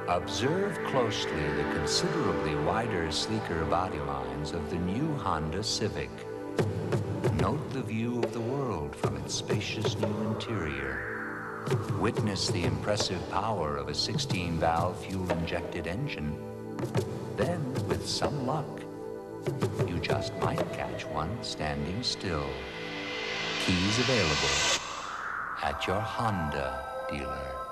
Observe closely the considerably wider, sleeker body lines of the new Honda Civic. Note the view of the world from its spacious new interior. Witness the impressive power of a 16-valve fuel-injected engine. Then, with some luck, you just might catch one standing still. Keys available at your Honda dealer.